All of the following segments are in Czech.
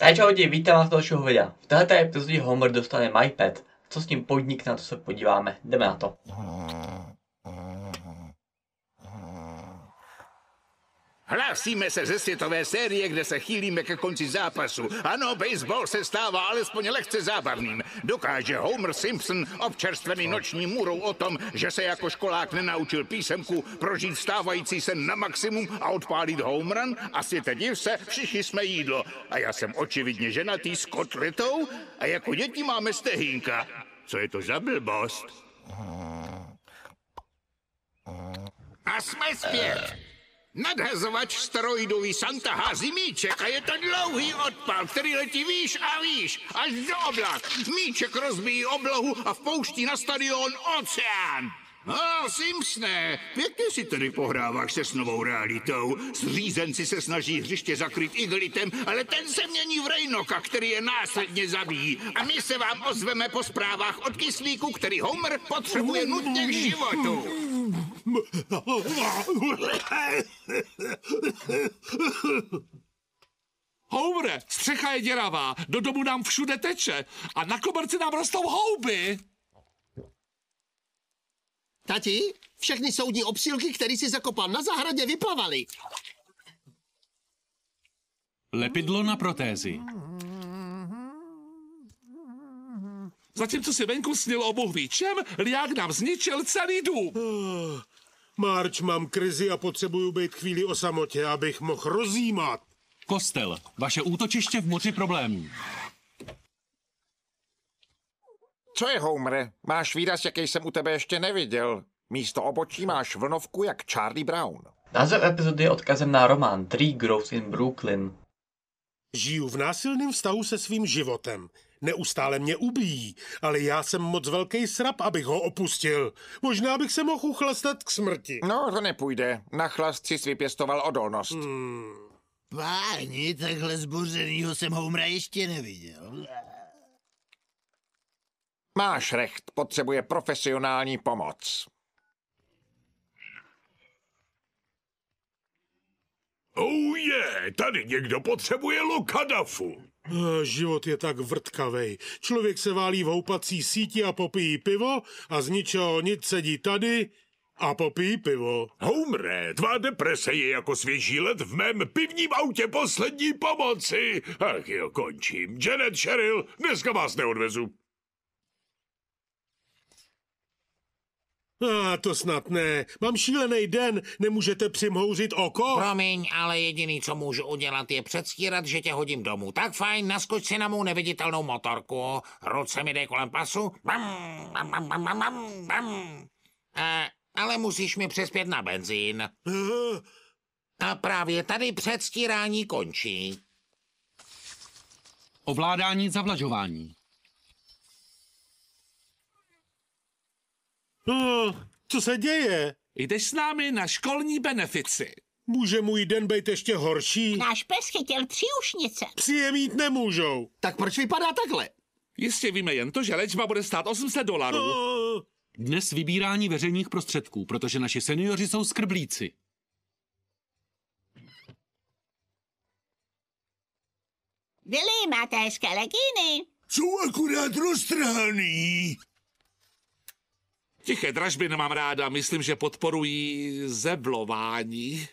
Hej čau lidi, vítám vás do dalšího videa. V této epizodě Homer dostane MyPet. Co s ním podnikne, na to se podíváme. Jdeme na to. Hlásíme se ze světové série, kde se chýlíme ke konci zápasu. Ano, baseball se stává alespoň lehce zábavným. Dokáže Homer Simpson, občerstvený noční můrou o tom, že se jako školák nenaučil písemku, prožít stávající sen na maximum a odpálit home run? A světe div se, všichni jsme jídlo. A já jsem očividně ženatý s kotletou a jako děti máme stehínka. Co je to za blbost? A jsme zpět. Nadhazovač steroidový Santa hází míček a je to dlouhý odpal, který letí výš a výš, až do oblak. Míček rozbíjí oblohu a vpouští na stadion oceán. Simpsone, pěkně si tady pohráváš se s novou realitou. Zřízenci se snaží hřiště zakryt igelitem, ale ten se mění v Rejnoka, který je následně zabíjí. A my se vám ozveme po zprávách od kyslíku, který Homer potřebuje nutně k životu. Homere, střecha je děravá, do domu nám všude teče a na koberci nám rostou houby. Tati, všechny soudní obsílky, které si zakopal na zahradě, vyplavaly. Lepidlo na protézy. Zatímco si venku snil o Bůh ví čem, Liák nám zničil celý dům. Marč, mám krizi a potřebuju být chvíli o samotě, abych mohl rozjímat. Kostel, vaše útočiště v moři problémů. Co je, Homere? Máš výraz, jaký jsem u tebe ještě neviděl. Místo obočí máš vlnovku jak Charlie Brown. Název epizody je odkazem na román Three Grows in Brooklyn. Žiju v násilném vztahu se svým životem. Neustále mě ubíjí, ale já jsem moc velký srab, abych ho opustil. Možná bych se mohl uchlastat k smrti. No, to nepůjde. Na chlast si vypěstoval odolnost. Páni, takhle zbořenýho jsem Homera ještě neviděl. Máš recht, potřebuje profesionální pomoc. Tady někdo potřebuje lokadafu. Život je tak vrtkavej. Člověk se válí v houpací síti a popíjí pivo a z ničeho nic sedí tady a popíjí pivo. Homere, tvá deprese je jako svěží led v mém pivním autě poslední pomoci. Ach jo, končím. Janet, Cheryl, dneska vás neodvezu. To snad ne. Mám šílený den, nemůžete přimhouřit oko? Promiň, ale jediný, co můžu udělat, je předstírat, že tě hodím domů. Tak fajn, naskoč si na mou neviditelnou motorku. Ruce mi dej kolem pasu. Bam, bam, bam, bam, bam, bam, bam. Ale musíš mi přispět na benzín. A právě tady předstírání končí. Ovládání zavlažování. Co se děje? Jdeš s námi na školní benefici. Může můj den být ještě horší? Náš pes chytil 3 ušnice. Psi je mít nemůžou. Tak proč vypadá takhle? Jistě víme jen to, že léčba bude stát $800. Dnes vybírání veřejných prostředků, protože naši seniori jsou skrblíci. Billy, máte hezké legíny. Jsou akurát roztrhaný. Tiché dražby nemám ráda, myslím, že podporují zeblování.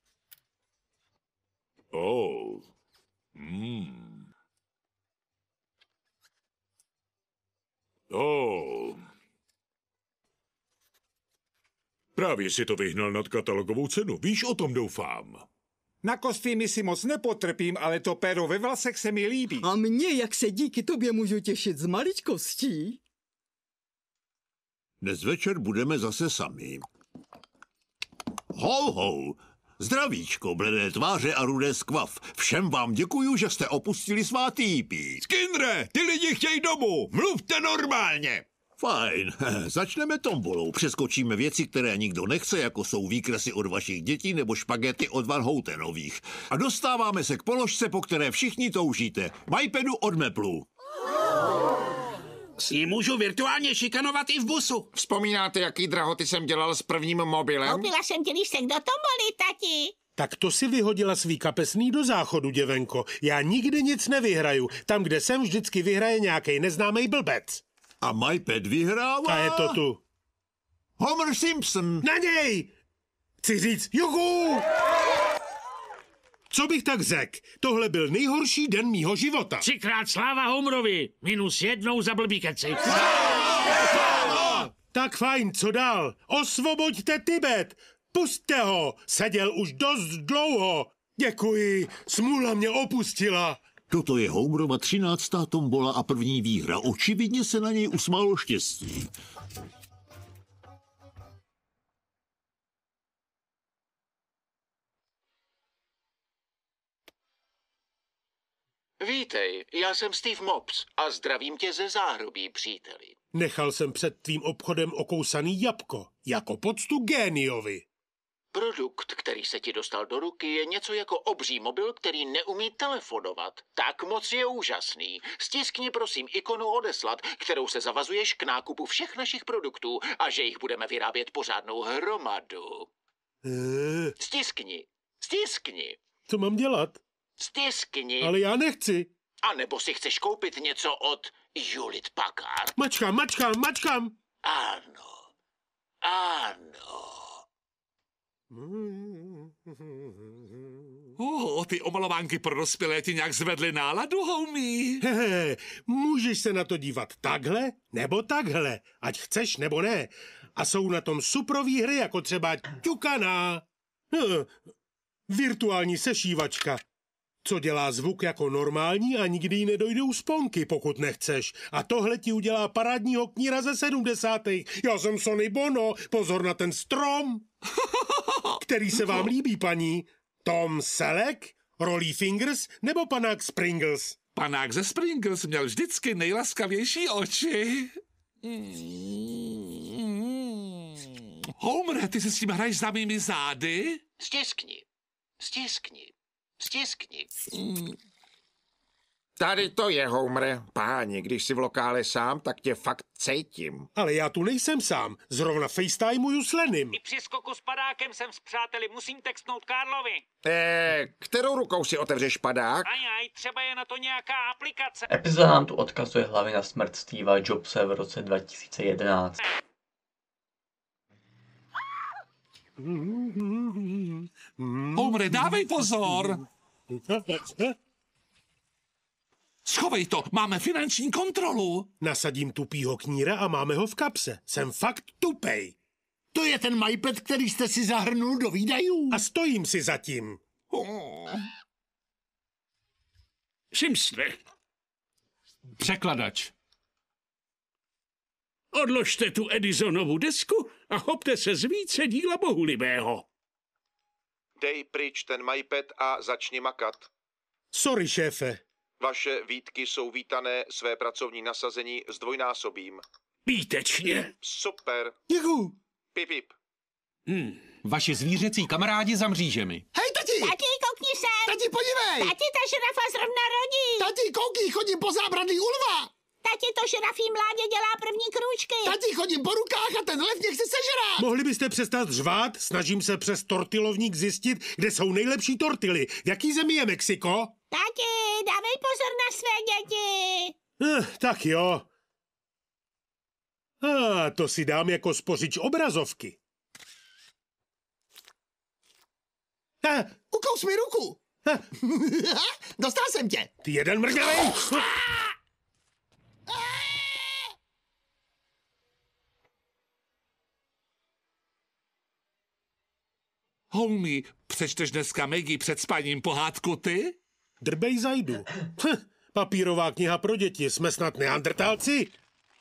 Právě si to vyhnal nad katalogovou cenu, víš, o tom doufám. Na kostýmy si moc nepotrpím, ale to péro ve vlasech se mi líbí. A mě, jak se díky tobě můžu těšit z maličkostí. Dnes večer budeme zase sami. Ho, ho. Zdravíčko, bledé tváře a rudé skvav. Všem vám děkuju, že jste opustili svá týpy. Skinre, ty lidi chtějí domů. Mluvte normálně. Fajn, začneme tombolou. Přeskočíme věci, které nikdo nechce, jako jsou výkresy od vašich dětí nebo špagety od Van Houtenových. A dostáváme se k položce, po které všichni toužíte. MyPedu od Meplu. S ním můžu virtuálně šikanovat i v busu. Vzpomínáte, jaký drahoty jsem dělal s prvním mobilem? Koupila jsem ti lístek do tomboly, tati. Tak to si vyhodila svý kapesný do záchodu, děvenko. Já nikdy nic nevyhraju. Tam, kde jsem, vždycky vyhraje nějaký neznámý blbec. A MyPad vyhrává? A je to tu. Homer Simpson. Na něj! Chci říct, juhu! Co bych tak řekl? Tohle byl nejhorší den mýho života. 3krát sláva Homerovi, -1 za blbý keci. Tak fajn, co dál? Osvoboďte Tibet! Pusťte ho! Seděl už dost dlouho! Děkuji, smůla mě opustila. Toto je Homerova 13. tombola a první výhra. Očividně se na něj usmálo štěstí. Vítej, já jsem Steve Mobs a zdravím tě ze záhrobí, příteli. Nechal jsem před tvým obchodem okousaný jabko, jako poctu géniovi. Produkt, který se ti dostal do ruky, je něco jako obří mobil, který neumí telefonovat. Tak moc je úžasný. Stiskni prosím ikonu odeslat, kterou se zavazuješ k nákupu všech našich produktů a že jich budeme vyrábět pořádnou hromadu. Stiskni. Stiskni. Co mám dělat? Stiskni. Ale já nechci. A nebo si chceš koupit něco od Hewlett Packard? Mačkám. Ano. Ty omalovánky pro dospělé ti nějak zvedly náladu, homie? Hehe, můžeš se na to dívat takhle nebo takhle, ať chceš nebo ne. A jsou na tom suprový hry, jako třeba ťukaná. Virtuální sešívačka. Co dělá zvuk jako normální a nikdy jí nedojdou sponky, pokud nechceš. A tohle ti udělá parádního kníra ze 70. Já jsem Sonny Bono, pozor na ten strom. Který se vám líbí, paní? Tom Selleck, Rolly Fingers nebo panák Springles? Panák ze Springles měl vždycky nejlaskavější oči. Homer, ty se s tím hraješ za mými zády? Stiskni. Tady to je, Homer. Páni, když jsi v lokále sám, tak tě fakt cítím. Ale já tu nejsem sám. Zrovna FaceTimeuju s Lenym. I při skoku s padákem jsem s přáteli, musím textnout Karlovi. Kterou rukou si otevřeš padák? Ajaj, třeba je na to nějaká aplikace. Epizoda nám tu odkazuje hlavně na smrt Steva Jobse v roce 2011. Homer, dávej pozor! Schovej to, máme finanční kontrolu. Nasadím tupýho kníra a máme ho v kapse. Jsem fakt tupej. To je ten MyPad, který jste si zahrnul do výdajů. A stojím si za tím. Simpsone. Překladač. Odložte tu Edisonovu desku a chopte se z více díla bohulibého. Dej pryč ten MyPad a začni makat. Sorry, šéfe. Vaše výtky jsou vítané, své pracovní nasazení zdvojnásobím. Výtečně. Super. Děkuju. Pip, pip. Vaši zvířecí kamarádi za mřížemi. Hej, tati! Tati, koukni sem! Tati, podívej! Tati, ta žirafa zrovna rodí! Tati, koukni, chodím po zábradlí u lva! Tati, to žirafí mládě dělá první krůčky! Tati, chodím po rukách a ten lev mě chce sežrát! Mohli byste přestat řvát? Snažím se přes tortilovník zjistit, kde jsou nejlepší tortily. V jaký zemi je Mexiko? Tati, dávej pozor na své děti! Tak jo. To si dám jako spořič obrazovky. Ukous mi ruku! Dostal jsem tě! Ty jeden mrňavej! Homie, přečteš dneska Maggie před spaním pohádku ty? Drbej zajdu. Papírová kniha pro děti, jsme snad neandrtálci?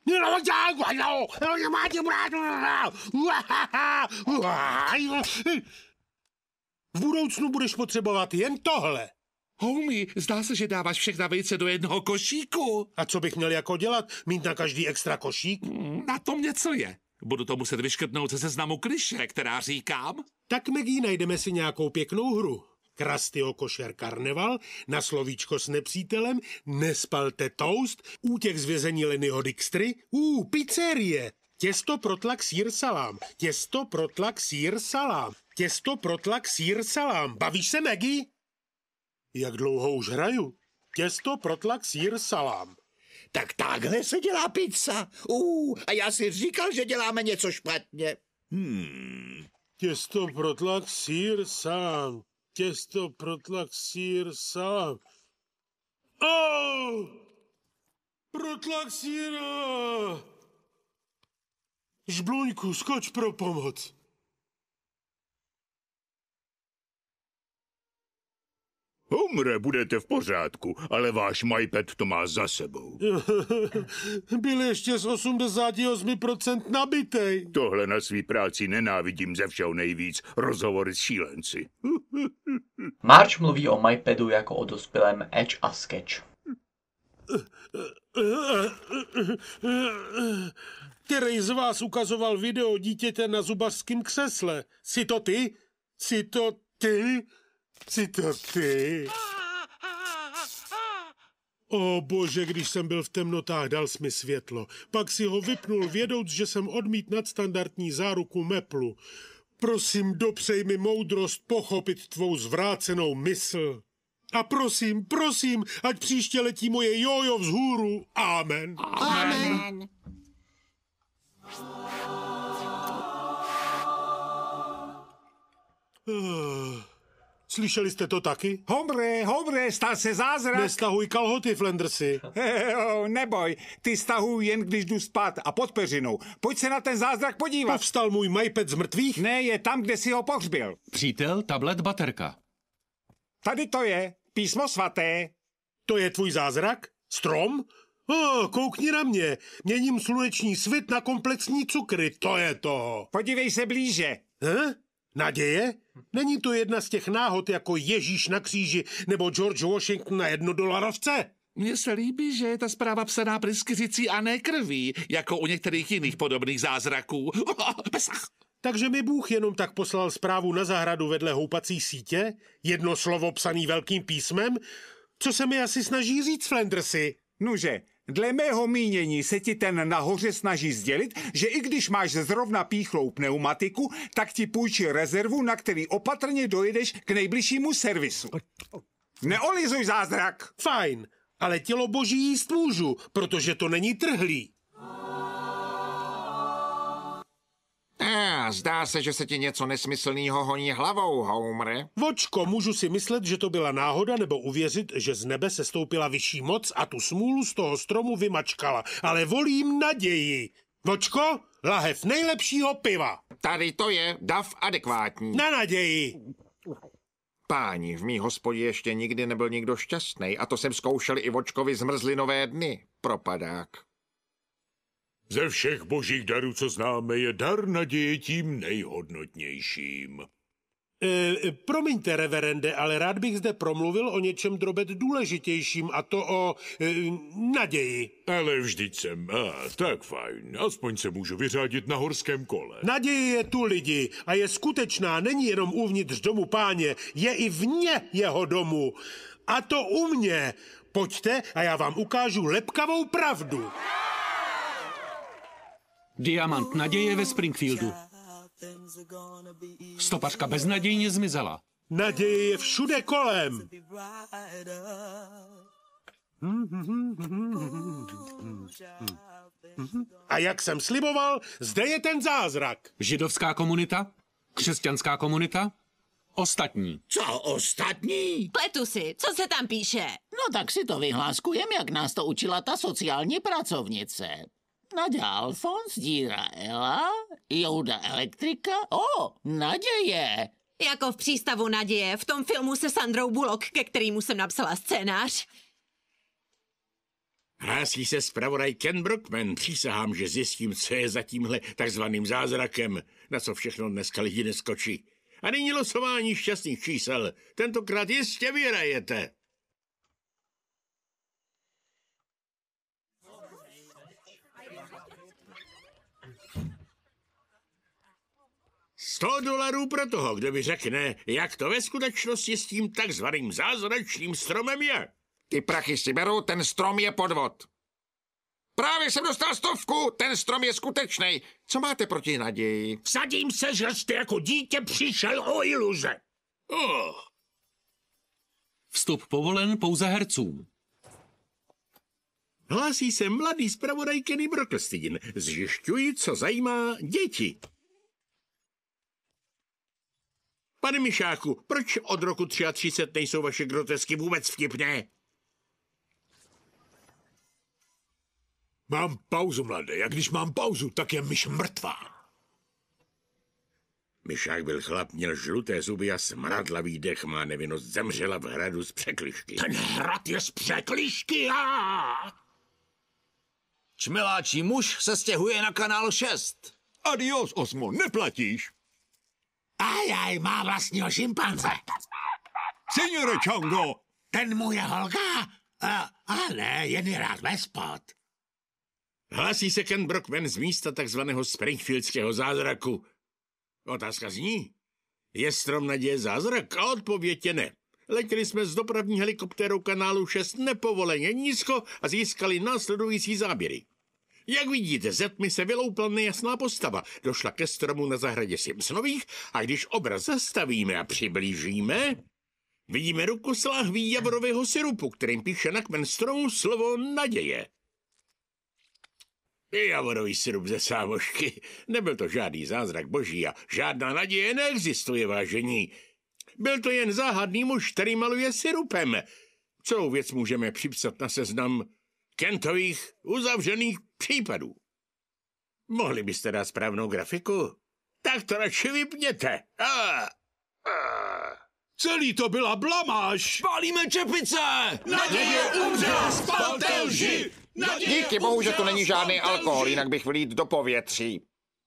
V budoucnu budeš potřebovat jen tohle. Homie, zdá se, že dáváš všechna vejce do jednoho košíku. A co bych měl jako dělat? Mít na každý extra košík? Na tom něco je. Budu to muset vyškrtnout ze seznamu klišé, která říkám. Tak, Maggie, najdeme si nějakou pěknou hru. Krastio košer karneval, na slovíčko s nepřítelem, nespalte toast, útěk z vězení Lennyho Dijkstry, pizzerie, těsto pro tlak sír salám, těsto pro tlak sír salám, Těsto pro tlak, sýr, salám. Bavíš se, Maggie? Jak dlouho už hraju? Těsto pro tlak, sýr, salám. Tak takhle se dělá pizza. A já si říkal, že děláme něco špatně. Těsto pro tlak, sýr, salám. Těsto pro tlak, sýr, salám. Protlak síra! Žbluňku, skoč pro pomoc. Homre, budete v pořádku, ale váš MyPad to má za sebou. Byl ještě z 88% nabitej. Tohle na svý práci nenávidím ze všeho nejvíc. Rozhovory s šílenci. Marge mluví o MyPadu jako o dospělém Edge a Sketch. Který z vás ukazoval video dítěte na zubařském křesle? Jsi to ty? Jsi to ty? Jsi to ty? O bože, když jsem byl v temnotách, dal jsi mi světlo. Pak si ho vypnul, vědouc, že jsem odmít nadstandardní záruku Meplu. Prosím, dopřej mi moudrost pochopit tvou zvrácenou mysl. A prosím, ať příště letí moje jojo vzhůru. Amen. Amen. Slyšeli jste to taky? Homre, stal se zázrak. Nestahuj kalhoty, Flendersy. Neboj, ty stahuj jen, když jdu spát a pod peřinou. Pojď se na ten zázrak podívat. Povstal můj MyPad z mrtvých? Ne, je tam, kde si ho pohřbil. Přítel, tablet, baterka. Tady to je, písmo svaté. To je tvůj zázrak? Strom? Koukni na mě. Měním sluneční svit na komplexní cukry, to je to. Podívej se blíže. Naděje? Není to jedna z těch náhod jako Ježíš na kříži nebo George Washington na $1. Mně se líbí, že je ta zpráva psaná pryskyřicí a ne krví, jako u některých jiných podobných zázraků. Takže mi Bůh jenom tak poslal zprávu na zahradu vedle houpací sítě? Jedno slovo psaný velkým písmem? Co se mi asi snaží říct, Flendersy? Nuže, dle mého mínění se ti ten nahoře snaží sdělit, že i když máš zrovna píchlou pneumatiku, tak ti půjčí rezervu, na který opatrně dojedeš k nejbližšímu servisu. Neolizuj zázrak! Fajn, ale tělo boží jíst můžu, protože to není trhlý. Zdá se, že se ti něco nesmyslného honí hlavou, Homere. Vočko, můžu si myslet, že to byla náhoda, nebo uvěřit, že z nebe se stoupila vyšší moc a tu smůlu z toho stromu vymačkala. Ale volím naději. Vočko, lahev nejlepšího piva. Tady to je dav adekvátní. Na naději. Páni, v mý hospodě ještě nikdy nebyl nikdo šťastný a to jsem zkoušel i Vočkovi zmrzlinové dny. Propadák. Ze všech božích darů, co známe, je dar naděje tím nejhodnotnějším. Promiňte, reverende, ale rád bych zde promluvil o něčem drobet důležitějším, a to o naději. Ale vždyť jsem... tak fajn, aspoň se můžu vyřádit na horském kole. Naděje je tu, lidi, a je skutečná, není jenom uvnitř domu Páně, je i vně jeho domu. A to u mě. Pojďte a já vám ukážu lepkavou pravdu. Diamant naděje ve Springfieldu. Stopařka beznadějně zmizela. Naděje je všude kolem. A jak jsem sliboval, zde je ten zázrak. Židovská komunita? Křesťanská komunita? Ostatní. Co ostatní? Pletu si, co se tam píše? No tak si to vyhláskujem, jak nás to učila ta sociální pracovnice. Naděja Alfons, Díra Ela, Jouda Elektrika, Naděje. Jako v Přístavu naděje, v tom filmu se Sandrou Bullock, ke kterému jsem napsala scénář. Hlásí se zpravodaj Ken Brockman. Přísahám, že zjistím, co je za tímhle takzvaným zázrakem, na co všechno dneska lidi neskočí. A nyní losování šťastných čísel. Tentokrát jistě vyhrajete. $100 pro toho, kdo mi řekne, jak to ve skutečnosti s tím takzvaným zázračným stromem je. Ty prachy si beru, ten strom je podvod. Právě jsem dostal 100, ten strom je skutečný. Co máte proti naději? Vsadím se, že jste jako dítě přišel o iluze. Vstup povolen pouze hercům. Hlásí se mladý zpravodaj Kenny Brocklestein. Zjišťuji, co zajímá děti. Pane Mišáku, proč od roku 33 nejsou vaše grotesky vůbec vtipné? Mám pauzu, mladé. Jak když mám pauzu, tak je myš mrtvá. Myšák byl chlap, měl žluté zuby a smradlavý dech, má nevinnost, zemřela v hradu z překližky. Ten hrad je z překližky, Čmeláčí muž se stěhuje na kanál 6. Adios, Osmo, neplatíš. Ajaj, má vlastního šimpanze. Signore Chongo. Ten můj je holka? Ale ne, jen je rád ve spod. Hlásí se Ken Brockman z místa takzvaného Springfieldského zázraku. Otázka zní, je strom naděje zázrak? A odpověď je ne. Letěli jsme s dopravní helikoptérou kanálu 6 nepovoleně nízko a získali následující záběry. Jak vidíte, ze tmy se vyloupla nejasná postava. Došla ke stromu na zahradě Simpsonových a když obraz zastavíme a přiblížíme, vidíme ruku s láhví javorového syrupu, kterým píše na kmen stromu slovo naděje. Javorový syrup ze sámošky. Nebyl to žádný zázrak boží a žádná naděje neexistuje, vážení. Byl to jen záhadný muž, který maluje syrupem. Celou věc můžeme připsat na seznam Kentových uzavřených případů. Mohli byste dát správnou grafiku? Tak to radši vypněte. Celý to byla blamáž. Pálíme čepice! Naděje umřela, spal té lži! Díky bohu, že to není žádný alkohol, jinak bych vlít do povětří.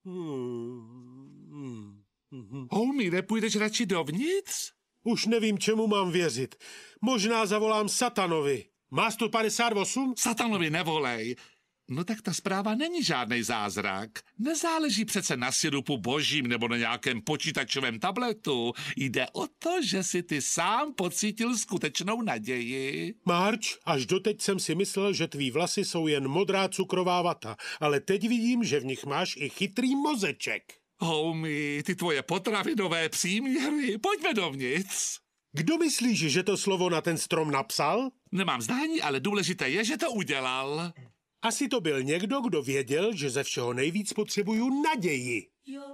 Homie, nepůjdeš radši dovnitř? Už nevím, čemu mám věřit. Možná zavolám Satanovi. Má 158? Satanovi nevolej. No tak ta zpráva není žádný zázrak. Nezáleží přece na sirupu božím nebo na nějakém počítačovém tabletu. Jde o to, že si ty sám pocítil skutečnou naději. Marge, až doteď jsem si myslel, že tvý vlasy jsou jen modrá cukrová vata, ale teď vidím, že v nich máš i chytrý mozeček. Homie, ty tvoje potravinové příměry, pojďme dovnitř. Kdo myslíš, že to slovo na ten strom napsal? Nemám zdání, ale důležité je, že to udělal. Asi to byl někdo, kdo věděl, že ze všeho nejvíc potřebuju naději.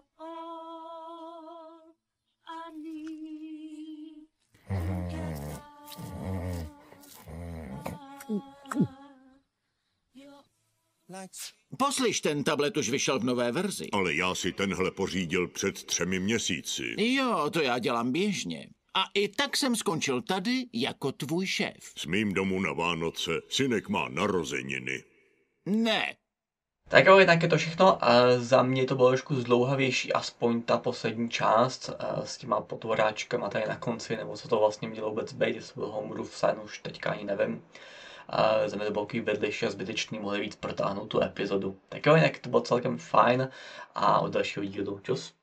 Poslyš, ten tablet už vyšel v nové verzi. Ale já si tenhle pořídil před 3 měsíci. Jo, to já dělám běžně. A i tak jsem skončil tady jako tvůj šéf. S mým domů na Vánoce synek má narozeniny. Ne. Tak jo, jinak je to všechno. Za mě to bylo trošku zdlouhavější, aspoň ta poslední část s těma potvoráčkama tady na konci, nebo co to vlastně mělo vůbec být, jestli byl Homerův sen, už teďka ani nevím. Za mě to bylo takový vedlejší a zbytečný, mohli víc protáhnout tu epizodu. Tak jo, jinak to bylo celkem fajn a od dalšího dílu. Čus.